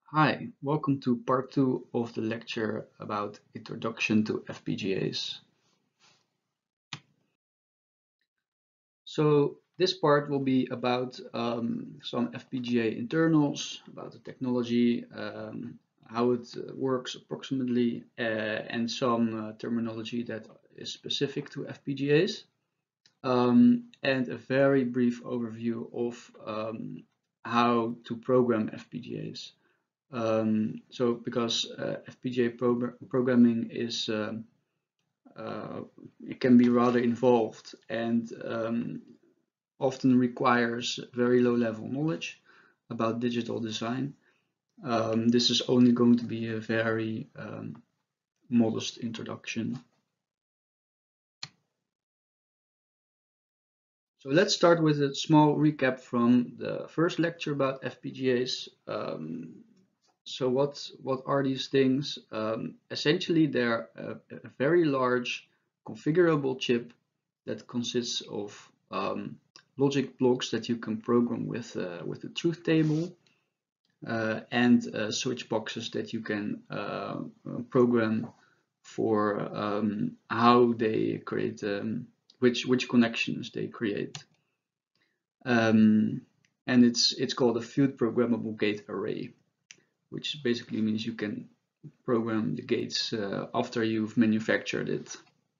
Hi, welcome to part 2 of the lecture about Introduction to FPGAs. So this part will be about some FPGA internals, about the technology, how it works approximately, and some terminology that is specific to FPGAs, and a very brief overview of how to program FPGAs. So because FPGA programming is it can be rather involved and often requires very low level knowledge about digital design. This is only going to be a very modest introduction. So let's start with a small recap from the first lecture about FPGAs. So what are these things? Essentially, they're a very large configurable chip that consists of logic blocks that you can program with the truth table and switch boxes that you can program for how they create which connections they create. And it's called a field programmable gate array, which basically means you can program the gates after you've manufactured it.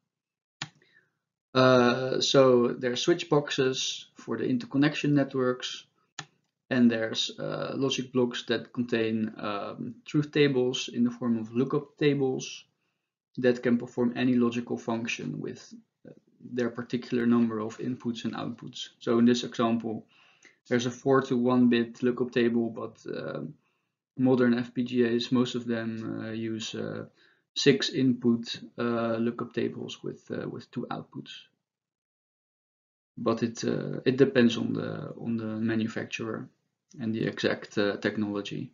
So there are switch boxes for the interconnection networks, and there's logic blocks that contain truth tables in the form of lookup tables that can perform any logical function with their particular number of inputs and outputs. So in this example, there's a 4 to 1 bit lookup table, but modern FPGAs, most of them use 6 input lookup tables with 2 outputs. But it depends on the manufacturer and the exact technology.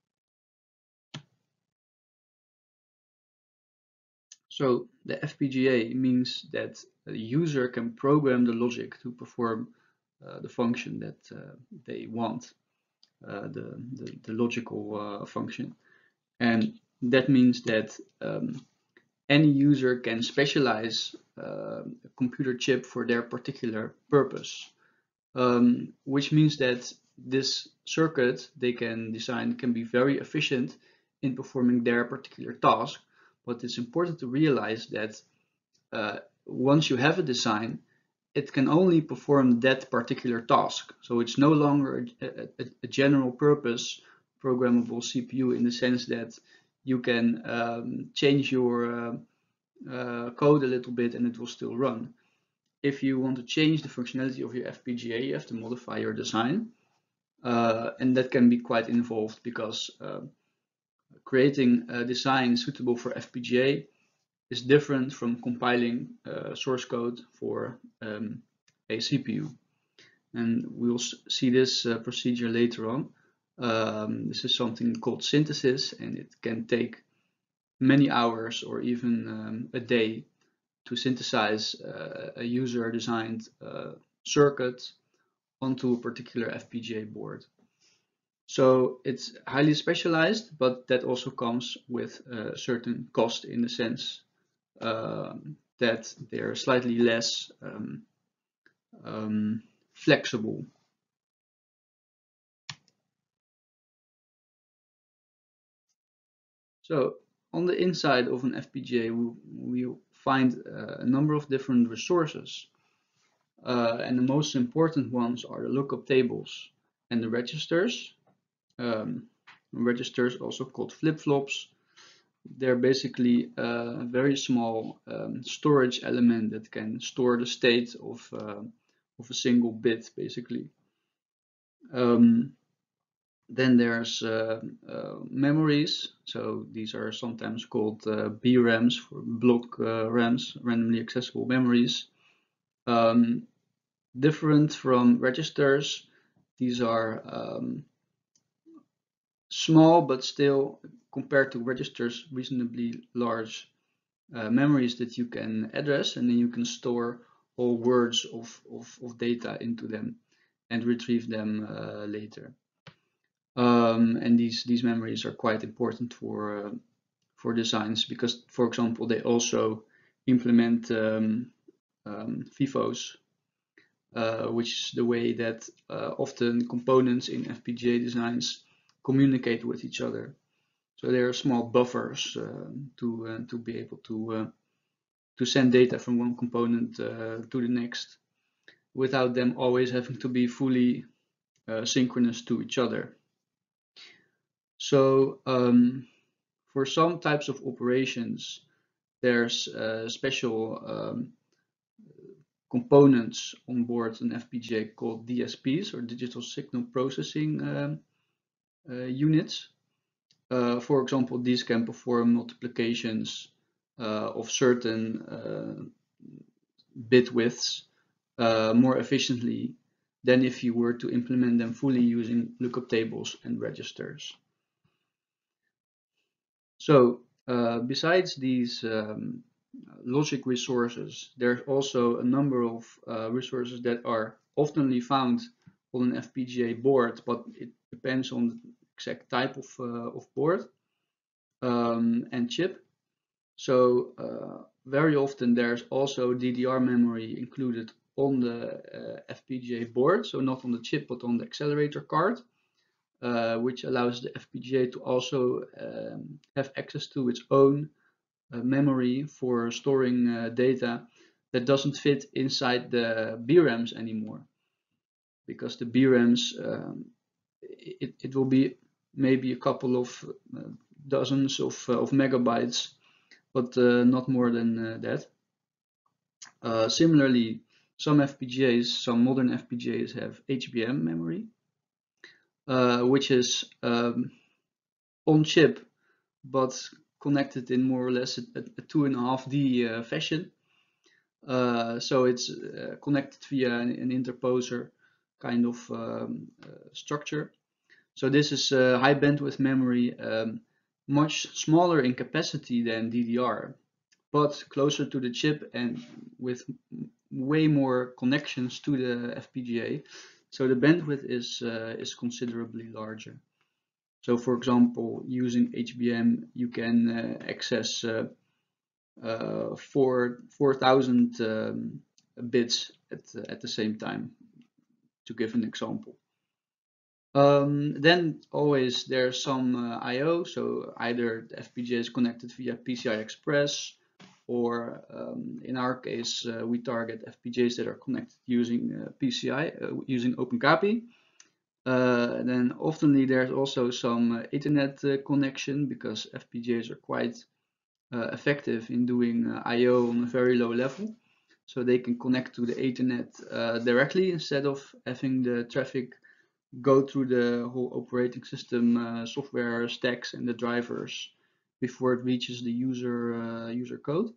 So the FPGA means that the user can program the logic to perform the function that they want, the logical function. And that means that any user can specialize a computer chip for their particular purpose, which means that this circuit they can design can be very efficient in performing their particular task. But it's important to realize that once you have a design, it can only perform that particular task. So it's no longer a general purpose programmable CPU in the sense that you can change your code a little bit and it will still run. If you want to change the functionality of your FPGA, you have to modify your design. And that can be quite involved because creating a design suitable for FPGA is different from compiling source code for a CPU. And we'll see this procedure later on. This is something called synthesis, and it can take many hours or even a day to synthesize a user-designed circuit onto a particular FPGA board. So it's highly specialized, but that also comes with a certain cost in the sense that they're slightly less flexible. So on the inside of an FPGA, we'll find a number of different resources. And the most important ones are the lookup tables and the registers. Registers, also called flip-flops, they're basically a very small storage element that can store the state of a single bit, basically. Then there's memories. So these are sometimes called BRAMs, for block RAMs, randomly accessible memories. Different from registers, these are small, but still, compared to registers, reasonably large memories that you can address, and then you can store whole words of data into them and retrieve them later. And these memories are quite important for designs because, for example, they also implement FIFOs, which is the way that often components in FPGA designs communicate with each other. So there are small buffers to be able to send data from one component to the next without them always having to be fully synchronous to each other. So for some types of operations, there's special components on board an FPGA called DSPs, or digital signal processing units. For example, these can perform multiplications of certain bit widths more efficiently than if you were to implement them fully using lookup tables and registers. So besides these logic resources, there's also a number of resources that are often found on an FPGA board, but it depends on the exact type of board and chip. So very often there's also DDR memory included on the FPGA board, so not on the chip but on the accelerator card, which allows the FPGA to also have access to its own memory for storing data that doesn't fit inside the BRAMs anymore, because the BRAMs it will be maybe a couple of dozens of megabytes, but not more than that. Similarly, some modern FPGAs have HBM memory, which is on chip but connected in more or less a 2.5D fashion. So it's connected via an interposer kind of structure. So this is high bandwidth memory, much smaller in capacity than DDR, but closer to the chip and with way more connections to the FPGA. So the bandwidth is considerably larger. So for example, using HBM, you can access 4,000 bits at the same time, to give an example. Then always there's some I/O, so either the FPGA is connected via PCI Express, or in our case we target FPGAs that are connected using PCI, using OpenCAPI. Then oftenly there's also some Ethernet connection, because FPGAs are quite effective in doing I/O on a very low level. So they can connect to the Ethernet directly instead of having the traffic go through the whole operating system software stacks and the drivers before it reaches the user code.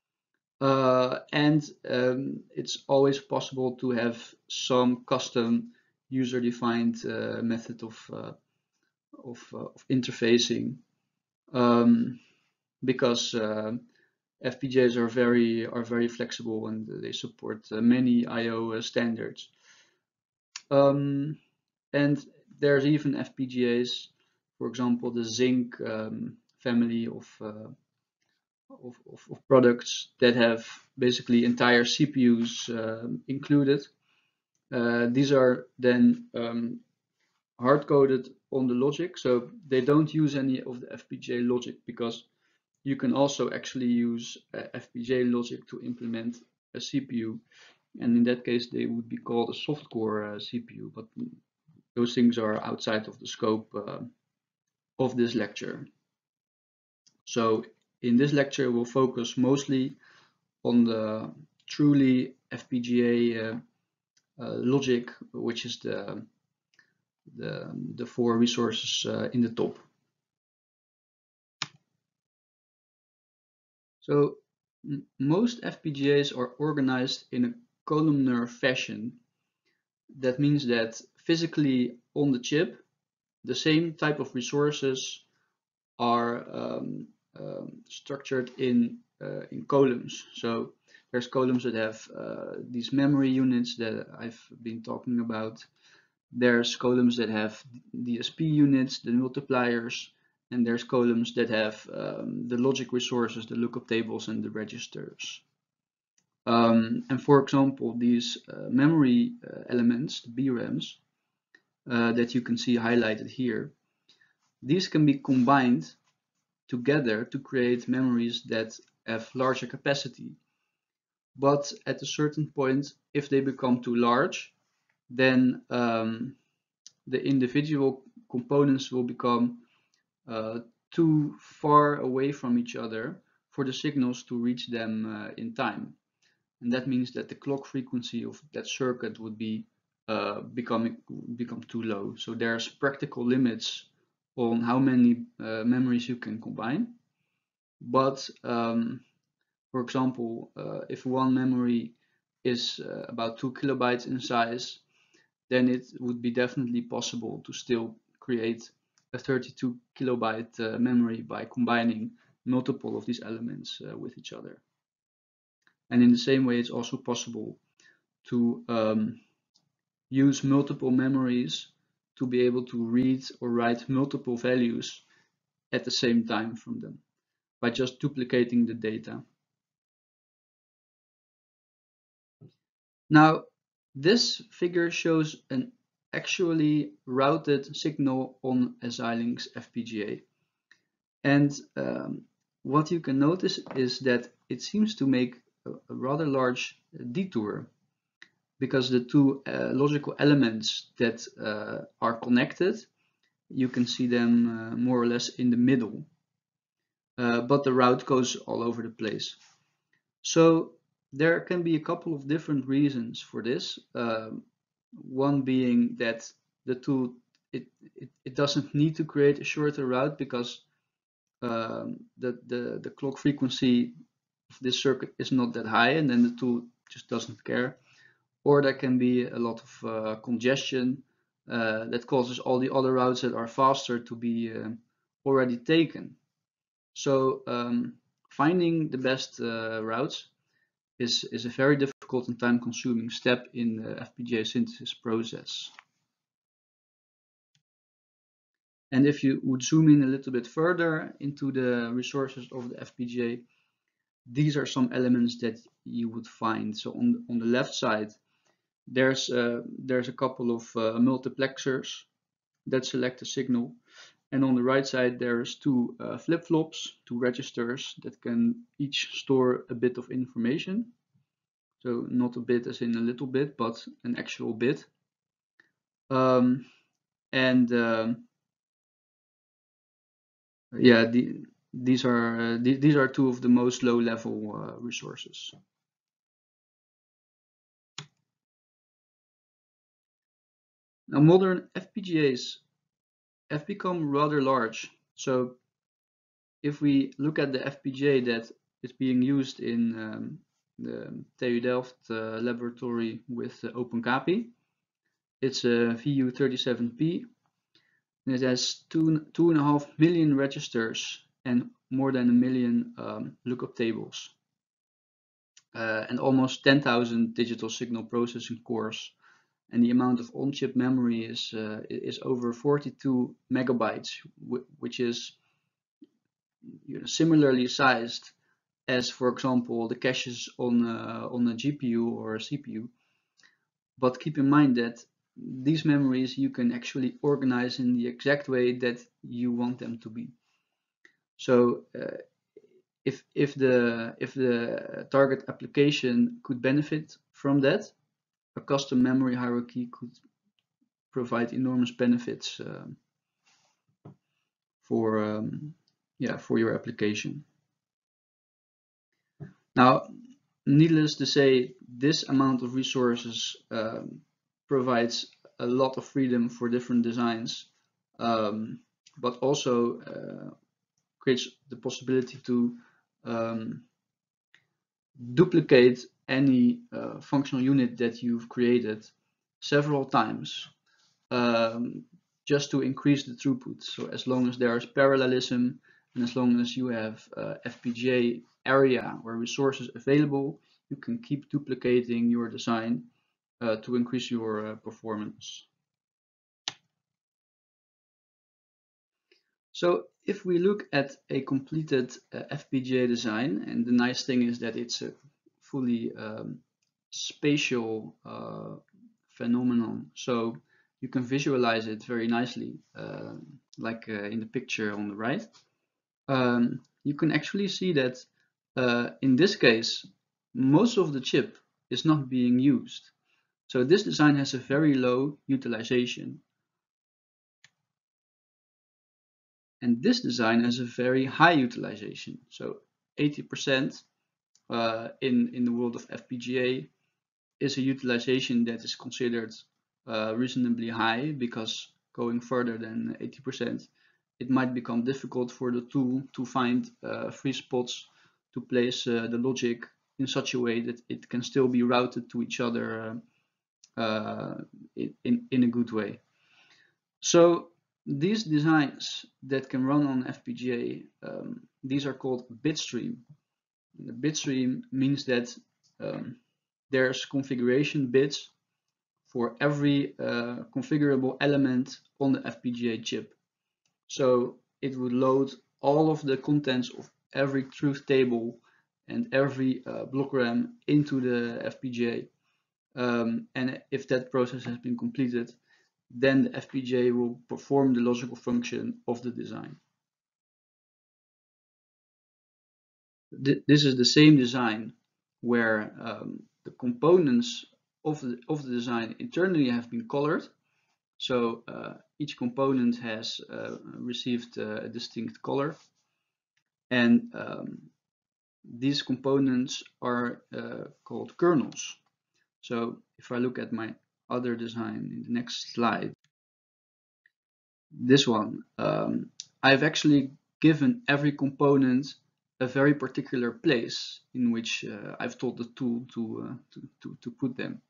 And it's always possible to have some custom user-defined method of interfacing, because FPGAs are very flexible and they support many I/O standards. And there's even FPGAs, for example, the Zynq family of products that have basically entire CPUs included. These are then hard-coded on the logic, so they don't use any of the FPGA logic, because you can also actually use FPGA logic to implement a CPU, and in that case they would be called a soft-core CPU, but those things are outside of the scope of this lecture. So in this lecture we'll focus mostly on the truly FPGA logic, which is the four resources in the top. So most FPGAs are organized in a columnar fashion. That means that physically on the chip, the same type of resources are structured in columns. So there's columns that have these memory units that I've been talking about. There's columns that have DSP units, the multipliers, and there's columns that have the logic resources, the lookup tables, and the registers. And for example, these memory elements, the BRAMs, that you can see highlighted here, these can be combined together to create memories that have larger capacity. But at a certain point, if they become too large, then the individual components will become too far away from each other for the signals to reach them in time. And that means that the clock frequency of that circuit would be become too low. So there's practical limits on how many memories you can combine. But for example, if one memory is about 2 kilobytes in size, then it would be definitely possible to still create a 32 kilobyte memory by combining multiple of these elements with each other. And in the same way, it's also possible to use multiple memories to be able to read or write multiple values at the same time from them by just duplicating the data. Now, this figure shows an actually routed signal on a Xilinx FPGA. And what you can notice is that it seems to make a rather large detour, because the two logical elements that are connected, you can see them more or less in the middle, but the route goes all over the place. So there can be a couple of different reasons for this. One being that the tool, it doesn't need to create a shorter route because the clock frequency of this circuit is not that high, and then the tool just doesn't care. Or there can be a lot of congestion that causes all the other routes that are faster to be already taken. So finding the best routes is a very difficult and time-consuming step in the FPGA synthesis process. And if you would zoom in a little bit further into the resources of the FPGA, these are some elements that you would find. So on the left side, there's a couple of multiplexers that select a signal, and on the right side there's two flip-flops, two registers that can each store a bit of information. So not a bit as in a little bit, but an actual bit. Yeah, these are two of the most low-level resources. Now, modern FPGAs have become rather large. So if we look at the FPGA that is being used in the TU Delft laboratory with OpenCAPI, it's a VU37P. And it has 2.5 million registers and more than 1 million lookup tables, and almost 10,000 digital signal processing cores. And the amount of on-chip memory is over 42 megabytes, which is similarly sized as, for example, the caches on a GPU or a CPU. But keep in mind that these memories you can actually organize in the exact way that you want them to be. So if the target application could benefit from that, a custom memory hierarchy could provide enormous benefits for your application. Now, needless to say, this amount of resources provides a lot of freedom for different designs, but also creates the possibility to duplicate any functional unit that you've created several times, just to increase the throughput. So as long as there is parallelism and as long as you have FPGA area or resources available, you can keep duplicating your design to increase your performance. So if we look at a completed FPGA design, and the nice thing is that it's a fully spatial phenomenon, so you can visualize it very nicely, like in the picture on the right. You can actually see that in this case, most of the chip is not being used. So this design has a very low utilization. And this design has a very high utilization. So 80% in the world of FPGA is a utilization that is considered reasonably high, because going further than 80%, it might become difficult for the tool to find free spots to place the logic in such a way that it can still be routed to each other in a good way. So these designs that can run on FPGA, these are called bitstream. The bitstream means that there's configuration bits for every configurable element on the FPGA chip. So it would load all of the contents of every truth table and every blockram into the FPGA. And if that process has been completed, then the FPGA will perform the logical function of the design. This is the same design where the components of the design internally have been colored. So each component has received a distinct color, and these components are called kernels. So if I look at my other design in the next slide, this one, I've actually given every component a very particular place in which I've told the tool to put them.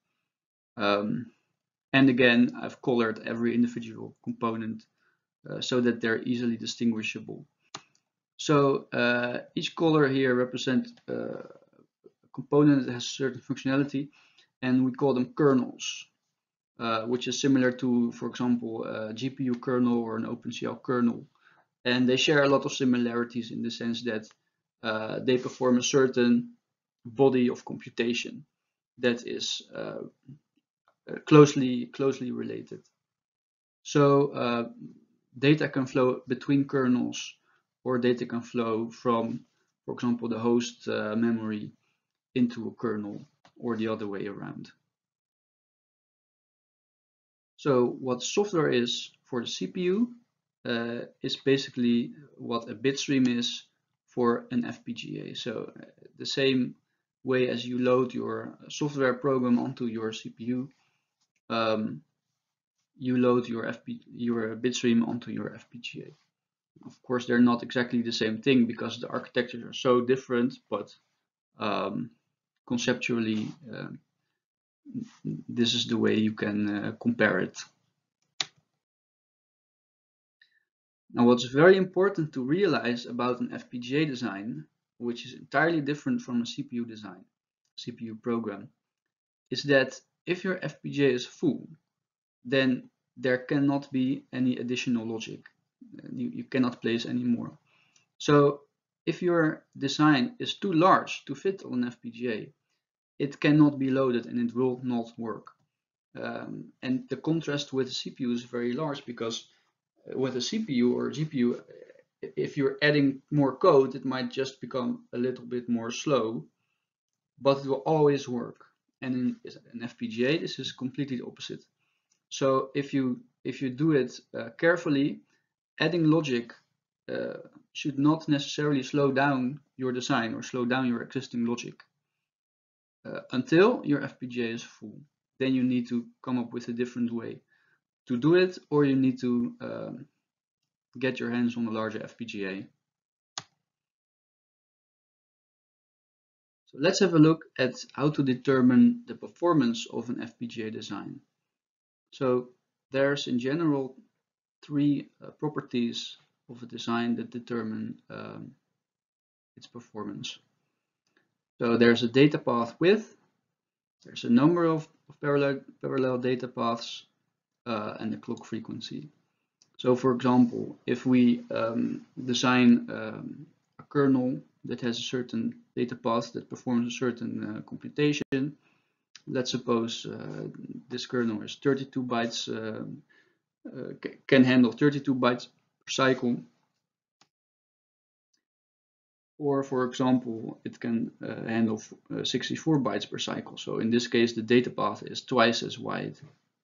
And again, I've colored every individual component so that they're easily distinguishable. So each color here represents a component that has certain functionality, and we call them kernels. Which is similar to, for example, a GPU kernel or an OpenCL kernel. And they share a lot of similarities in the sense that they perform a certain body of computation that is closely related. So data can flow between kernels, or data can flow from, for example, the host memory into a kernel, or the other way around. So what software is for the CPU is basically what a bitstream is for an FPGA. So the same way as you load your software program onto your CPU, you load your bitstream onto your FPGA. Of course, they're not exactly the same thing because the architectures are so different, but conceptually, this is the way you can compare it. Now, what's very important to realize about an FPGA design, which is entirely different from a CPU design, CPU program, is that if your FPGA is full, then there cannot be any additional logic. You cannot place any more. So if your design is too large to fit on an FPGA, it cannot be loaded and it will not work. And the contrast with the CPU is very large, because with a CPU or a GPU, if you're adding more code, it might just become a little bit more slow, but it will always work. And in an FPGA, this is completely opposite. So if you do it carefully, adding logic should not necessarily slow down your design or slow down your existing logic until your FPGA is full. Then you need to come up with a different way to do it, or you need to get your hands on a larger FPGA. So let's have a look at how to determine the performance of an FPGA design. So there's in general three properties of a design that determine its performance. So there's a data path width, there's a number of parallel data paths, and the clock frequency. So for example, if we design a kernel that has a certain data path that performs a certain computation, let's suppose this kernel is 32 bytes, can handle 32 bytes per cycle. Or for example, it can handle 64 bytes per cycle. So in this case, the data path is twice as wide.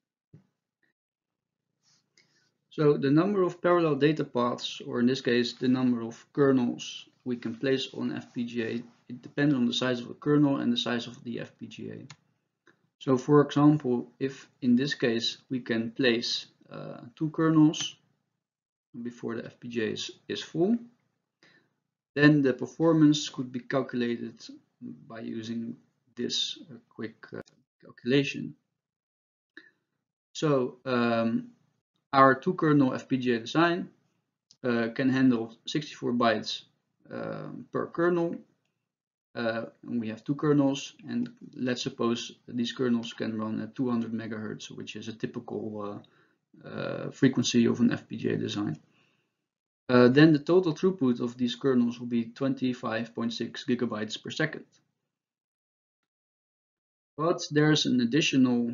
So the number of parallel data paths, or in this case, the number of kernels we can place on FPGA, it depends on the size of the kernel and the size of the FPGA. So for example, if in this case we can place 2 kernels before the FPGA is full, then the performance could be calculated by using this quick calculation. So our 2 kernel FPGA design can handle 64 bytes per kernel. And we have 2 kernels, and let's suppose these kernels can run at 200 megahertz, which is a typical frequency of an FPGA design. Then the total throughput of these kernels will be 25.6 gigabytes per second. But there's an additional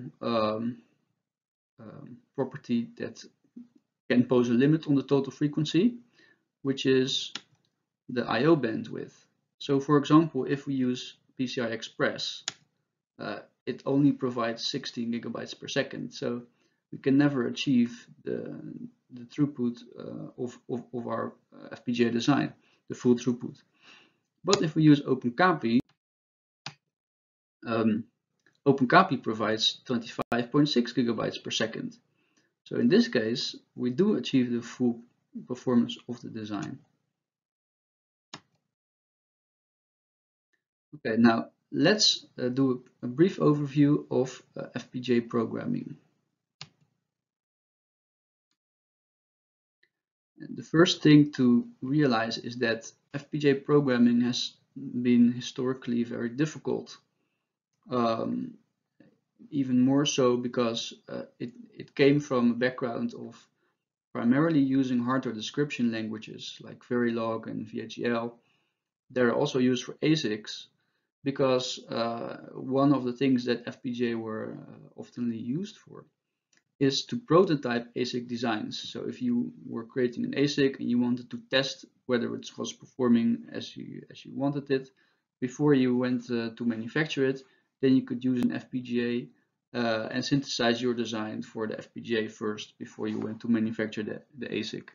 property that can pose a limit on the total frequency, which is the I/O bandwidth. So for example, if we use PCI Express, it only provides 16 gigabytes per second. So we can never achieve the throughput of our FPGA design, the full throughput. But if we use OpenCAPI, OpenCAPI provides 25.6 gigabytes per second. So in this case, we do achieve the full performance of the design. Okay, now let's do a brief overview of FPGA programming. And the first thing to realize is that FPGA programming has been historically very difficult. Even more so because it came from a background of primarily using hardware description languages like Verilog and VHDL. They're also used for ASICs because one of the things that FPGA were oftenly used for is to prototype ASIC designs. So if you were creating an ASIC and you wanted to test whether it was performing as you wanted it before you went to manufacture it, then you could use an FPGA and synthesize your design for the FPGA first before you went to manufacture the ASIC.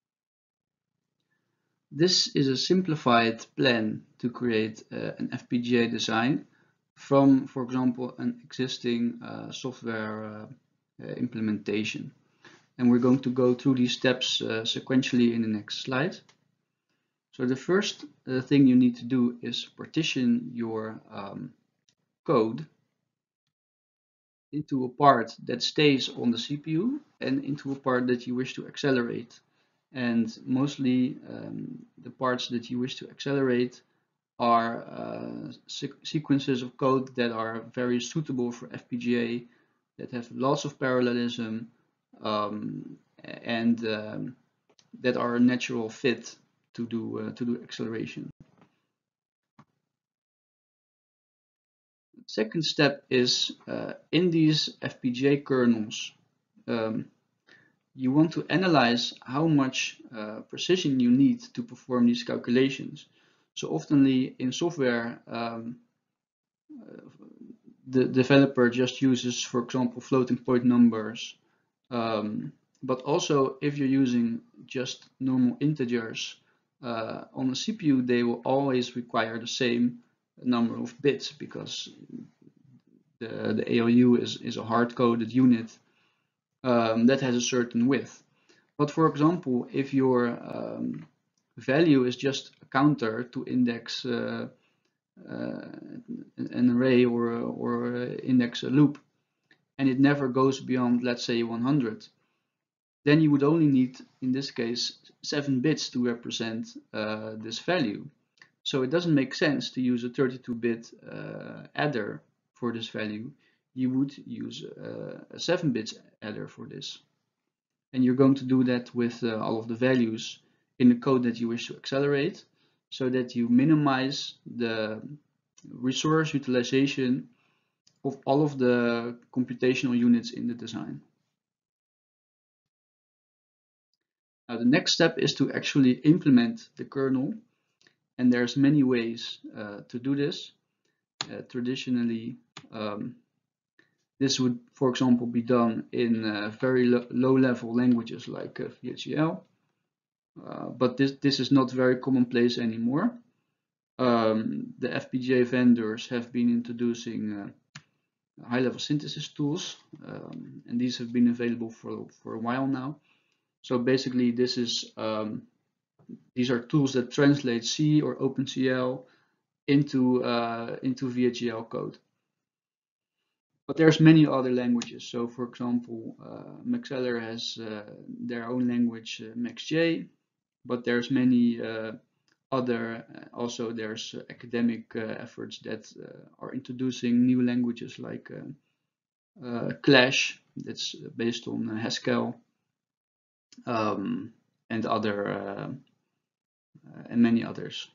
This is a simplified plan to create an FPGA design from, for example, an existing software implementation. And we're going to go through these steps sequentially in the next slide. So the first thing you need to do is partition your code into a part that stays on the CPU and into a part that you wish to accelerate. And mostly the parts that you wish to accelerate are sequences of code that are very suitable for FPGA, that have lots of parallelism and that are a natural fit to do acceleration. Second step is in these FPGA kernels, you want to analyze how much precision you need to perform these calculations. So oftenly in software, the developer just uses, for example, floating point numbers. But also if you're using just normal integers on a CPU, they will always require the same number of bits because the ALU is a hard-coded unit that has a certain width. But for example, if your value is just a counter to index an array or index a loop, and it never goes beyond, let's say, 100, then you would only need, in this case, 7 bits to represent this value. So it doesn't make sense to use a 32-bit adder for this value. You would use a 7-bit adder for this. and you're going to do that with all of the values in the code that you wish to accelerate, so that you minimize the resource utilization of all of the computational units in the design. Now the next step is to actually implement the kernel, and there's many ways to do this. Traditionally, this would, for example, be done in very low-level languages like VHDL, but this is not very commonplace anymore. The FPGA vendors have been introducing high-level synthesis tools, and these have been available for a while now. So basically, this is these are tools that translate C or OpenCL into VHDL code. But there's many other languages. So for example, Maxeller has their own language, MaxJ, but there's many other, also there's academic efforts that are introducing new languages like Clash, that's based on Haskell, and other and many others.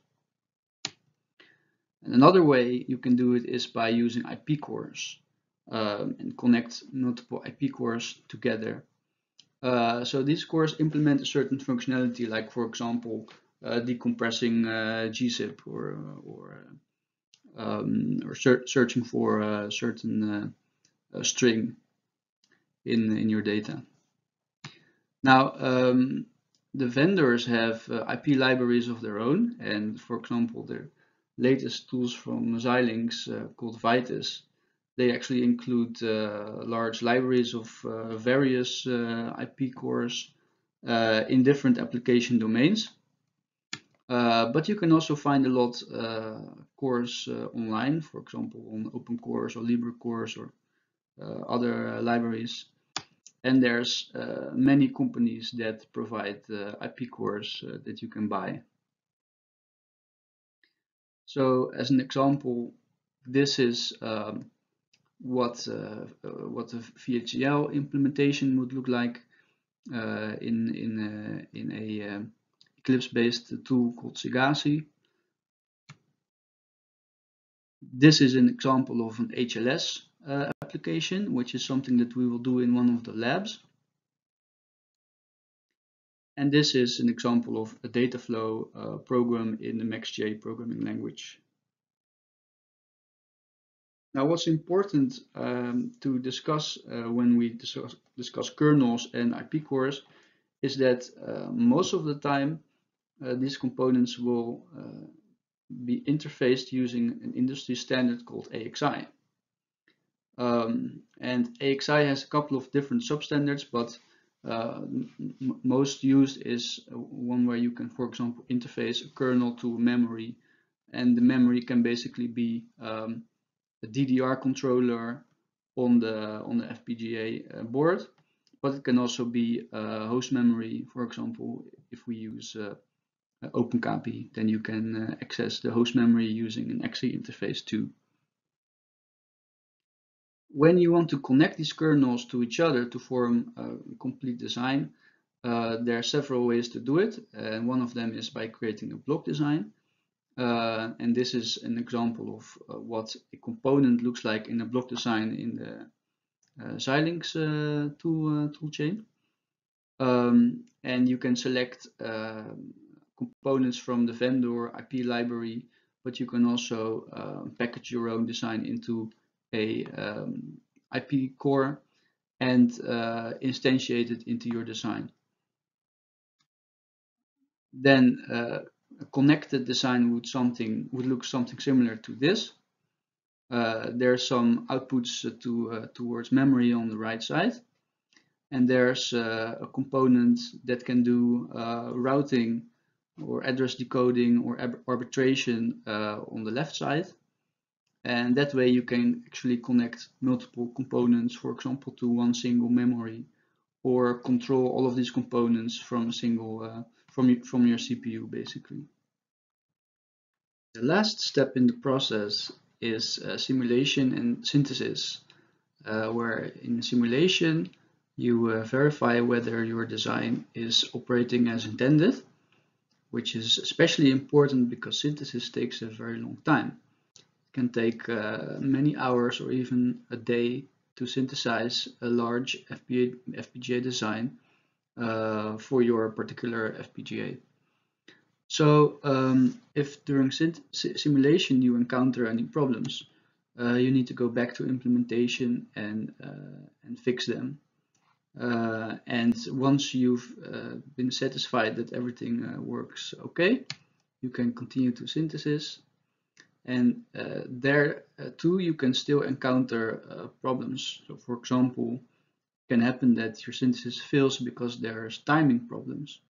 And another way you can do it is by using IP cores and connect multiple IP cores together. So these cores implement a certain functionality, like for example, decompressing gzip or searching for a certain string in your data. Now, the vendors have IP libraries of their own, and for example, the latest tools from Xilinx called Vitis, they actually include large libraries of various IP cores in different application domains. But you can also find a lot cores online, for example, on OpenCores or LibreCores or other libraries. And there's many companies that provide IP cores that you can buy. So as an example, this is what the VHDL implementation would look like in a Eclipse-based tool called Segasi. This is an example of an HLS application, which is something that we will do in one of the labs. And this is an example of a data flow program in the MaxJ programming language. Now, what's important to discuss when we discuss kernels and IP cores is that most of the time these components will be interfaced using an industry standard called AXI. And AXI has a couple of different substandards, but most used is one where you can, for example, interface a kernel to a memory, and the memory can basically be a DDR controller on the FPGA board, but it can also be host memory. For example, if we use OpenCAPI, then you can access the host memory using an XE interface too. When you want to connect these kernels to each other to form a complete design, there are several ways to do it, and one of them is by creating a block design. And this is an example of what a component looks like in a block design in the Xilinx toolchain. And you can select components from the vendor IP library, but you can also package your own design into a IP core and instantiate it into your design. Then a connected design would look something similar to this. There are some outputs towards memory on the right side, and there's a component that can do routing or address decoding or arbitration on the left side. And that way you can actually connect multiple components, for example, to one single memory, or control all of these components from a single from your CPU, basically. The last step in the process is simulation and synthesis, where in simulation You verify whether your design is operating as intended, which is especially important because synthesis takes a very long time. It can take many hours or even a day to synthesize a large FPGA design for your particular FPGA. So if during simulation you encounter any problems, you need to go back to implementation and fix them. And once you've been satisfied that everything works okay, you can continue to synthesis. And there too you can still encounter problems. So for example, it can happen that your synthesis fails because there's timing problems,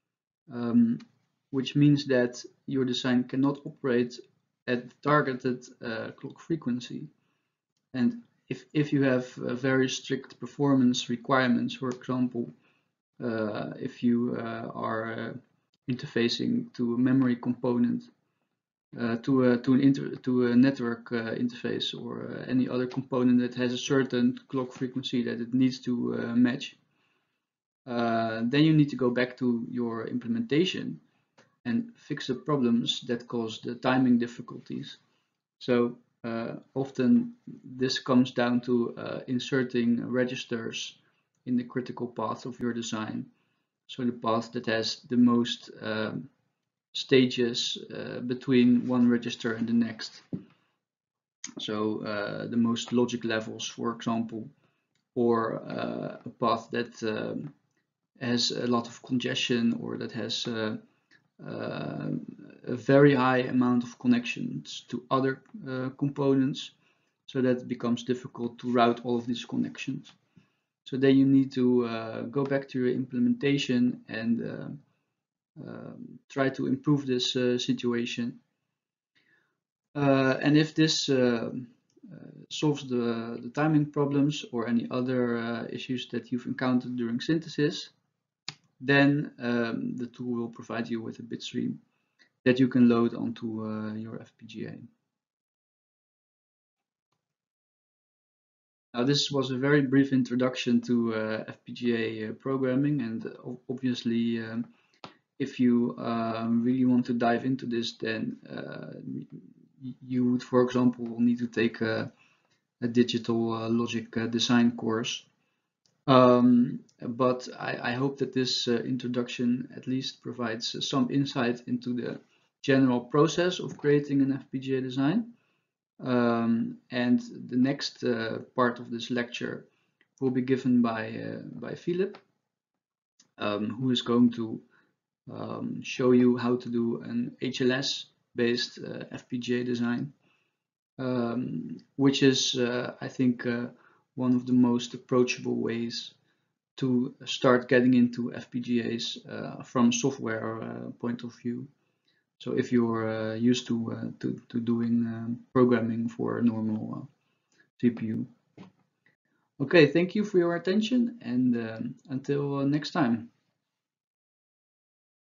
which means that your design cannot operate at the targeted clock frequency. And if you have very strict performance requirements, for example, if you are interfacing to a memory component, to a network interface, or any other component that has a certain clock frequency that it needs to match, then you need to go back to your implementation and fix the problems that cause the timing difficulties. So often this comes down to inserting registers in the critical path of your design. So the path that has the most stages between one register and the next. So the most logic levels, for example, or a path that has a lot of congestion, or that has a very high amount of connections to other components, so that it becomes difficult to route all of these connections. So then you need to go back to your implementation and try to improve this situation. And if this solves the timing problems or any other issues that you've encountered during synthesis, then the tool will provide you with a bitstream that you can load onto your FPGA. Now, this was a very brief introduction to FPGA programming, and obviously if you really want to dive into this, then you would, for example, need to take a digital logic design course. But I hope that this introduction at least provides some insight into the general process of creating an FPGA design. And the next part of this lecture will be given by Philip, who is going to show you how to do an HLS-based FPGA design, which is, I think, one of the most approachable ways to start getting into FPGAs from software point of view. So if you're used to doing programming for a normal CPU. Okay, thank you for your attention, and until next time.